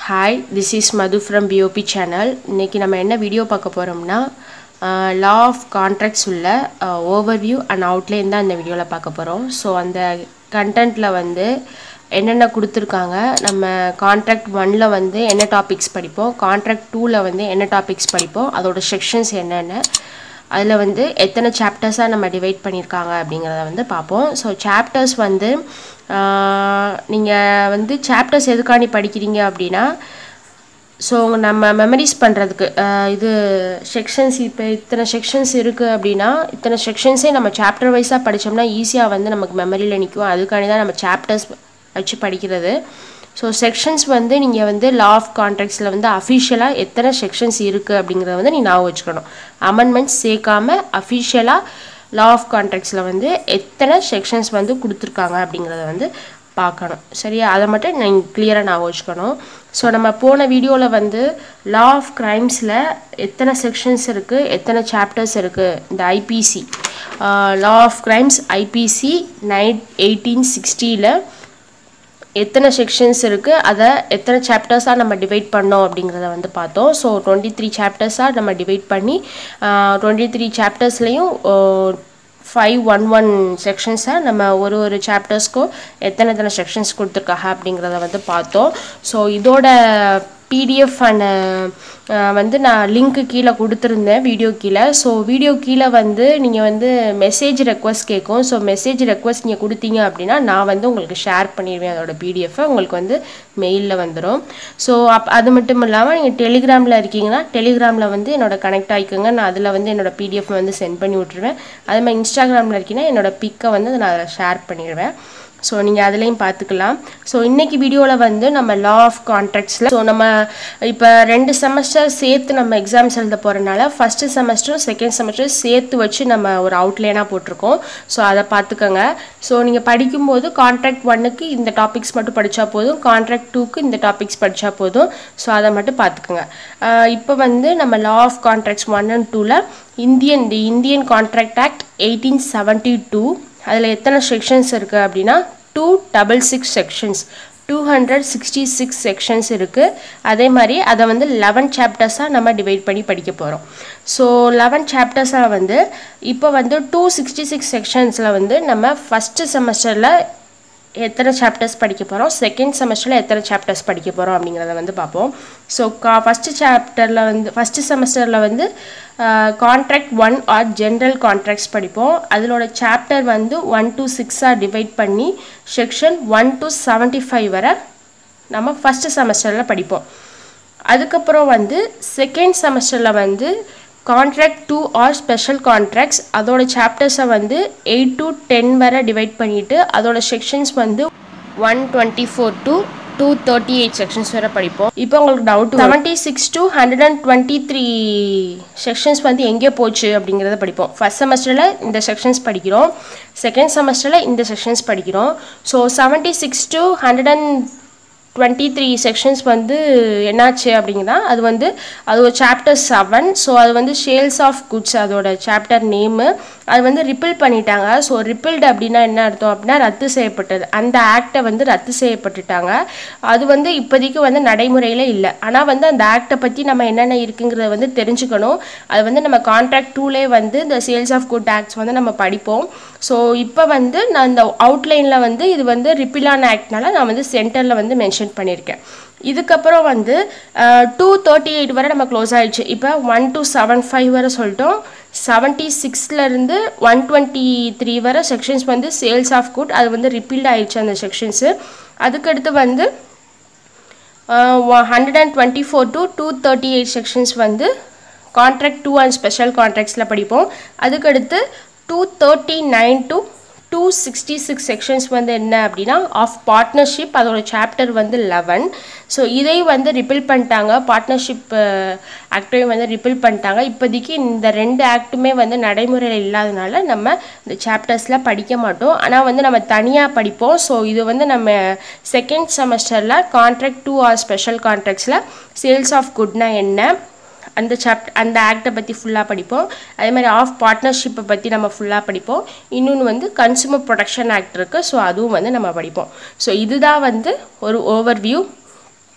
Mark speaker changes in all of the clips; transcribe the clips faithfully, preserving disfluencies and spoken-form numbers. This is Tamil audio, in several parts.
Speaker 1: Hi, this is Madhu from B O P channel. இன்னைக்கு நம்ம என்ன வீடியோ பார்க்க போறோம்னா law of contracts உள்ள overview and outline தான் இந்த வீடியோல பார்க்க போறோம். ஸோ அந்த கண்டென்ட்ல வந்து என்னென்ன கொடுத்துருக்காங்க, நம்ம கான்ட்ராக்ட் ஒன்ல வந்து என்ன டாபிக்ஸ் படிப்போம், கான்ட்ராக்ட் டூவில் வந்து என்ன டாபிக்ஸ் படிப்போம், அதோட செக்ஷன்ஸ் என்னென்ன, அதில் வந்து எத்தனை சாப்டர்ஸாக நம்ம டிவைட் பண்ணியிருக்காங்க அப்படிங்கிறத வந்து பார்ப்போம். ஸோ சாப்டர்ஸ் வந்து நீங்கள் வந்து சாப்டர்ஸ் எதுக்காண்டி படிக்கிறீங்க அப்படின்னா, ஸோ நம்ம மெமரிஸ் பண்ணுறதுக்கு இது செக்ஷன்ஸ் இப்போ இத்தனை செக்ஷன்ஸ் இருக்குது அப்படின்னா இத்தனை செக்ஷன்ஸே நம்ம சாப்டர் வைஸாக படித்தோம்னா ஈஸியாக வந்து நமக்கு மெமரியில் நிற்கும். அதுக்காண்டி தான் நம்ம சாப்டர்ஸ் வச்சு படிக்கிறது. ஸோ செக்ஷன்ஸ் வந்து நீங்கள் வந்து லா ஆஃப் கான்ட்ராக்ட்ஸில் வந்து அஃபிஷியலாக எத்தனை செக்ஷன்ஸ் இருக்குது அப்படிங்கிறத வந்து நீங்கள் ஞாபகம் வச்சுக்கணும். அமெண்ட்மெண்ட்ஸ் சேர்க்காமல் அஃபிஷியலாக லா ஆஃப் கான்ட்ராக்ட்ஸில் வந்து எத்தனை செக்ஷன்ஸ் வந்து கொடுத்துருக்காங்க அப்படிங்கிறத வந்து பார்க்கணும். சரியா, அதை மட்டும் நீங்கள் கிளியராக ஞாபகம் வச்சுக்கணும். ஸோ நம்ம போன வீடியோவில் வந்து லா ஆஃப் கிரைம்ஸில் எத்தனை செக்ஷன்ஸ் இருக்குது, எத்தனை சாப்டர்ஸ் இருக்குது, இந்த IPC law of crimes IPC nine eighteen சிக்ஸ்டியில் எத்தனை செக்ஷன்ஸ் இருக்குது, அதை எத்தனை சாப்டர்ஸாக நம்ம டிவைட் பண்ணோம் அப்படிங்கிறத வந்து பார்த்தோம். ஸோ டுவெண்ட்டி த்ரீ சாப்டர்ஸாக நம்ம டிவைட் பண்ணி டுவெண்ட்டி த்ரீ சாப்டர்ஸ்லேயும் ஃபைவ் ஒன் ஒன் செக்ஷன்ஸை நம்ம ஒரு ஒரு சாப்டர்ஸ்க்கும் எத்தனை எத்தனை செக்ஷன்ஸ் கொடுத்துருக்காங்க அப்படிங்கிறத வந்து பார்த்தோம். ஸோ இதோட பிடிஎஃப் அண்ட் வந்து நான் லிங்க்கு கீழே கொடுத்துருந்தேன் வீடியோ கீழே. ஸோ வீடியோ கீழே வந்து நீங்கள் வந்து மெசேஜ் ரெக்வஸ்ட் கேட்கும். ஸோ மெசேஜ் ரெக்வஸ்ட் நீங்கள் கொடுத்தீங்க அப்படின்னா நான் வந்து உங்களுக்கு ஷேர் பண்ணிடுவேன். அதோட பிடிஎஃப்பை உங்களுக்கு வந்து மெயிலில் வந்துடும். ஸோ அப் அது மட்டும் இல்லாமல் நீங்கள் டெலிகிராமில் இருக்கீங்கன்னா டெலிகிராமில் வந்து என்னோட கனெக்ட் ஆகிக்கோங்க. நான் அதில் வந்து என்னோடய பிடிஎஃப் வந்து சென்ட் பண்ணி விட்ருவேன். அதே மாதிரி இன்ஸ்டாகிராமில் இருக்கீங்கன்னா என்னோடய பிக்கை வந்து நான் அதில் ஷேர் பண்ணிடுவேன். ஸோ நீங்கள் அதுலேயும் பார்த்துக்கலாம். ஸோ இன்றைக்கி வீடியோவில் வந்து நம்ம லா ஆஃப் கான்ட்ராக்ட்ஸில் ஸோ நம்ம இப்போ ரெண்டு செமஸ்டர் சேர்த்து நம்ம எக்ஸாம்ஸ் எழுத போகிறனால ஃபஸ்ட்டு செமஸ்டரும் செகண்ட் செமஸ்டர் சேர்த்து வச்சு நம்ம ஒரு அவுட்லைனாக போட்டிருக்கோம். ஸோ அதை பார்த்துக்கோங்க. ஸோ நீங்கள் படிக்கும்போது கான்ட்ராக்ட் ஒன்னுக்கு இந்த டாபிக்ஸ் மட்டும் படித்தா போதும், கான்ட்ராக்ட் டூக்கு இந்த டாபிக்ஸ் படித்தா போதும். ஸோ அதை மட்டும் பார்த்துக்கோங்க. இப்போ வந்து நம்ம law of contracts one and டூவில் Indian the Indian contract act eighteen seventy two அதில் எத்தனை செக்ஷன்ஸ் இருக்குது அப்படின்னா two double six sections two hundred sixty six sections இருக்குது. அதே மாதிரி அதை வந்து லெவன் சாப்டர்ஸாக நம்ம டிவைட் பண்ணி படிக்க போகிறோம். ஸோ லெவன் சாப்டர்ஸாக வந்து இப்போ வந்து டூ சிக்ஸ்டி சிக்ஸ் செக்ஷன்ஸில் வந்து நம்ம ஃபஸ்ட்டு செமஸ்டரில் எத்தனை சாப்டர்ஸ் படிக்க போகிறோம், செகண்ட் செமஸ்டரில் எத்தனை சாப்டர்ஸ் படிக்க போகிறோம் அப்படிங்கிறத வந்து பார்ப்போம். ஸோ கா ஃபஸ்ட்டு சாப்டரில் வந்து ஃபஸ்ட்டு செமஸ்டரில் வந்து contract one or general contracts படிப்போம். அதிலோட சாப்டர் வந்து ஒன் டு சிக்ஸாக டிவைட் பண்ணி section one to seventy five வரை நம்ம ஃபஸ்ட்டு செமஸ்டரில் படிப்போம். அதுக்கப்புறம் வந்து செகண்ட் செமஸ்டரில் வந்து contract two or special contracts அதோட சாப்டர்ஸை வந்து எயிட் டு டென் வரை டிவைட் பண்ணிவிட்டு அதோட செக்ஷன்ஸ் வந்து one twenty four to two thirty eight sections வரை படிப்போம். இப்போ உங்களுக்கு doubt, seventy six to hundred and twenty three sections வந்து எங்கே போச்சு அப்படிங்கிறத படிப்போம். ஃபஸ்ட் செமஸ்டரில் இந்த செக்ஷன்ஸ் படிக்கிறோம், செகண்ட் செமஸ்டரில் இந்த செக்ஷன்ஸ் படிக்கிறோம். So seventy six to hundred and twenty three sections வந்து என்னாச்சு அப்படிங்கன்னா அது வந்து அது ஒரு சாப்டர் செவன். ஸோ அது வந்து சேல்ஸ் ஆஃப் குட்ஸ் அதோட சாப்டர் நேமு. அது வந்து ரிப்பிள் பண்ணிட்டாங்க. ஸோ ரிப்பிள்டு அப்படின்னா என்ன அர்த்தம் அப்படின்னா ரத்து செய்யப்பட்டது. அந்த ஆக்டை வந்து ரத்து செய்யப்பட்டுட்டாங்க. அது வந்து இப்போதைக்கு வந்து நடைமுறையில் இல்லை. ஆனால் வந்து அந்த ஆக்டை பற்றி நம்ம என்னென்ன இருக்குங்கிறத வந்து தெரிஞ்சுக்கணும். அது வந்து நம்ம கான்ட்ராக்ட் டூலே வந்து இந்த சேல்ஸ் ஆஃப் குட் ஆக்ட்ஸ் வந்து நம்ம படிப்போம். ஸோ இப்போ வந்து நான் இந்த அவுட்லைனில் வந்து இது வந்து ரிப்பிளான ஆக்ட்னால நான் வந்து சென்டரில் வந்து மென்ஷன் பண்ணியிருக்கேன். இதுக்கப்புறம் வந்து டூ தேர்ட்டி எயிட் வரை நம்ம க்ளோஸ் ஆகிடுச்சு. இப்போ ஒன் டூ செவன் ஃபைவ் வரை சொல்லிட்டோம். செவன்ட்டி சிக்ஸ்லேருந்து ஒன் டுவெண்ட்டி த்ரீ வரை செக்ஷன்ஸ் வந்து சேல்ஸ் ஆஃப் குட் அது வந்து ரிப்பீல்ட் ஆகிடுச்சு அந்த செக்ஷன்ஸு. அதுக்கடுத்து வந்து hundred and twenty four to two thirty eight sections வந்து கான்ட்ராக்ட் டூ அண்ட் ஸ்பெஷல் கான்ட்ராக்ட்ஸில் படிப்போம். அதுக்கடுத்து two thirty nine to two sixty six sections வந்து என்ன அப்படின்னா ஆஃப் பார்ட்னர்ஷிப் அதோட சாப்டர் வந்து லெவன். ஸோ இதை வந்து ரிப்பிள் பண்ணிட்டாங்க, பார்ட்னர்ஷிப் ஆக்டையும் வந்து ரிப்பிள் பண்ணிட்டாங்க. இப்போதைக்கு இந்த ரெண்டு ஆக்டுமே வந்து நடைமுறையில் இல்லாதனால நம்ம இந்த சாப்டர்ஸில் படிக்க மாட்டோம். ஆனால் வந்து நம்ம தனியாக படிப்போம். ஸோ இது வந்து நம்ம செகண்ட் செமஸ்டரில் கான்ட்ராக்ட் டூ ஆர் ஸ்பெஷல் கான்ட்ராக்ட்ஸில் சேல்ஸ் ஆஃப் குட்னா என்ன அந்த சாப்ட் அந்த ஆக்டை பற்றி ஃபுல்லாக படிப்போம். அதே மாதிரி ஆஃப் பார்ட்னர்ஷிப்பை பற்றி நம்ம ஃபுல்லாக படிப்போம். இன்னொன்று வந்து கன்சூமர் ப்ரொடெக்ஷன் ஆக்ட் இருக்குது. ஸோ அதுவும் வந்து நம்ம படிப்போம். ஸோ இதுதான் வந்து ஒரு ஓவர்வியூ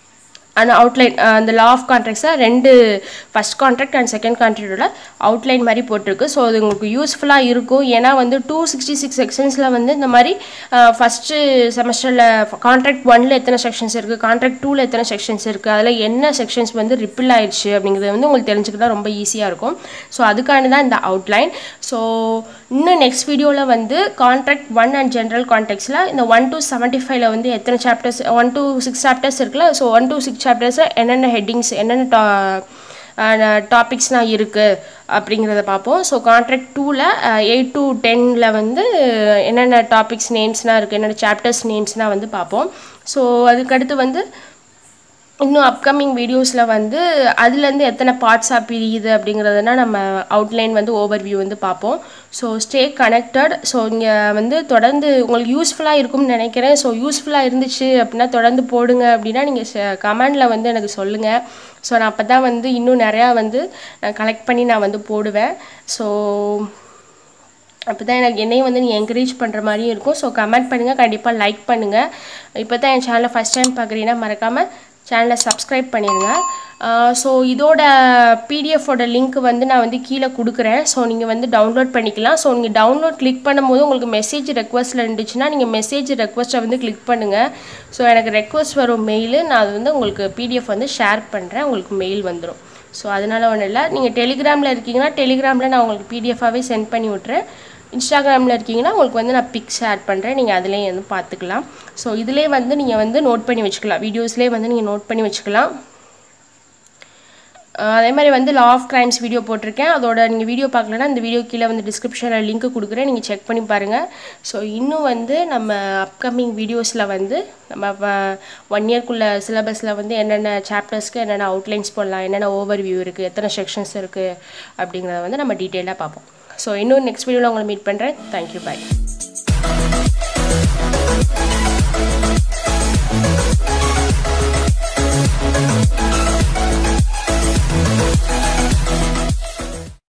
Speaker 1: அந்த அவுட்லைன் அந்த லா ஆஃப் கான்ட்ராக்ட்ஸாக ரெண்டு ஃபஸ்ட் கான்ட்ராக்ட் அண்ட் செகண்ட் கான்ட்ராக்டோட அவுட்லைன் மாதிரி போட்டிருக்கு. ஸோ அது உங்களுக்கு யூஸ்ஃபுல்லாக இருக்கும். ஏன்னா வந்து டூ சிக்ஸ்டி சிக்ஸ் செக்ஷன்ஸில் வந்து இந்த மாதிரி ஃபஸ்ட்டு செமஸ்டரில் கான்ட்ராக்ட் ஒன்னில் எத்தனை செக்ஷன்ஸ் இருக்குது, கான்ட்ராக்ட் டூவில் எத்தனை செக்ஷன்ஸ் இருக்குது, அதில் என்ன செக்ஷன்ஸ் வந்து ரிப்பில் ஆயிடுச்சு அப்படிங்கிறது வந்து உங்களுக்கு தெரிஞ்சுக்கிட்டால் ரொம்ப ஈஸியாக இருக்கும். ஸோ அதுக்கான தான் இந்த அவுட்லைன். ஸோ இன்னும் நெக்ஸ்ட் வீடியோவில் வந்து கான்ட்ராக்ட் ஒன் அண்ட் ஜென்ரல் கான்ட்ராக்ட்ஸில் இந்த ஒன் டு செவன்ட்டி ஃபைவ்ல வந்து எத்தனை chapters one to six chapters இருக்குல்ல. ஸோ ஒன் டு சிக்ஸ் சாப்டர்ஸில் என்னென்ன ஹெட்டிங்ஸ் என்னென்ன டா டாபிக்ஸ்னால் இருக்குது அப்படிங்கிறத பார்ப்போம். ஸோ கான்ட்ராக்ட் டூவில் எயிட் டு டென்னில் வந்து என்னென்ன டாபிக்ஸ் நேம்ஸ்னால் இருக்குது, என்னென்ன சாப்டர்ஸ் நேம்ஸ்னால் வந்து பார்ப்போம். ஸோ அதுக்கடுத்து வந்து இன்னும் அப்கமிங் வீடியோஸில் வந்து அதுலேருந்து எத்தனை பார்ட்ஸாக பிரியுது அப்படிங்கிறதுனா நம்ம அவுட்லைன் வந்து ஓவர்வியூ வந்து பார்ப்போம். So stay connected. ஸோ இங்கே வந்து தொடர்ந்து உங்களுக்கு யூஸ்ஃபுல்லாக இருக்கும்னு நினைக்கிறேன். ஸோ யூஸ்ஃபுல்லாக இருந்துச்சு அப்படின்னா தொடர்ந்து போடுங்க அப்படின்னா நீங்கள் கமெண்டில் வந்து எனக்கு சொல்லுங்கள். ஸோ நான் அப்போ தான் வந்து இன்னும் நிறையா வந்து கலெக்ட் பண்ணி நான் வந்து போடுவேன். ஸோ அப்போ தான் எனக்கு என்னையும் வந்து நீங்கள் என்கரேஜ் பண்ணுற மாதிரியும் இருக்கும். ஸோ கமெண்ட் பண்ணுங்கள், கண்டிப்பாக லைக் பண்ணுங்கள். இப்போ தான் என் சேனலை ஃபஸ்ட் டைம் பார்க்குறீங்கன்னா மறக்காமல் சேனலை சப்ஸ்கிரைப் பண்ணிடுங்க. ஸோ இதோட பிடிஎஃபோட லிங்க் வந்து நான் வந்து கீழே கொடுக்குறேன். ஸோ நீங்கள் வந்து டவுன்லோட் பண்ணிக்கலாம். ஸோ நீங்கள் டவுன்லோட் கிளிக் பண்ணும்போது உங்களுக்கு மெசேஜ் ரெக்வஸ்ட்டில் இருந்துச்சுன்னா நீங்கள் மெசேஜ் ரெக்வஸ்ட்டை வந்து கிளிக் பண்ணுங்கள். ஸோ எனக்கு ரெக்வஸ்ட் வரும் மெயிலு, நான் அது வந்து உங்களுக்கு பிடிஎஃப் வந்து ஷேர் பண்ணுறேன், உங்களுக்கு மெயில் வந்துடும். ஸோ அதனால் ஒன்றும் இல்லை. நீங்கள் டெலிகிராமில் இருக்கீங்கன்னா டெலிகிராமில் நான் உங்களுக்கு பிடிஎஃபாகவே சென்ட் பண்ணி விட்றேன். இன்ஸ்டாகிராமில் இருக்கீங்கன்னா உங்களுக்கு வந்து நான் பிக் ஷேர் பண்ணுறேன், நீங்கள் அதிலே வந்து பார்த்துக்கலாம். ஸோ இதிலே வந்து நீங்கள் வந்து நோட் பண்ணி வச்சுக்கலாம், வீடியோஸ்லேயே வந்து நீங்கள் நோட் பண்ணி வச்சுக்கலாம். அதே மாதிரி வந்து லா ஆஃப் கிரைம்ஸ் வீடியோ போட்டிருக்கேன், அதோட நீங்கள் வீடியோ பார்க்கலன்னா இந்த வீடியோ கீழே வந்து டிஸ்கிரிப்ஷனில் லிங்க் கொடுக்குறேன், நீங்கள் செக் பண்ணி பாருங்கள். ஸோ இன்னும் வந்து நம்ம அப்கமிங் வீடியோஸில் வந்து நம்ம ஒன் இயர்க்குள்ளே சிலபஸில் வந்து என்னென்ன சாப்டர்ஸ்க்கு என்னென்ன அவுட்லைன்ஸ் போடலாம், என்னென்ன ஓவர் வியூ இருக்குது, எத்தனை செக்ஷன்ஸ் இருக்குது அப்படிங்கிறத வந்து நம்ம டீட்டெயிலாக பார்ப்போம். ஸோ இன்னும் நெக்ஸ்ட் வீடியோவில் உங்களை மீட் பண்ணுறேன். தேங்க்யூ, பாய்.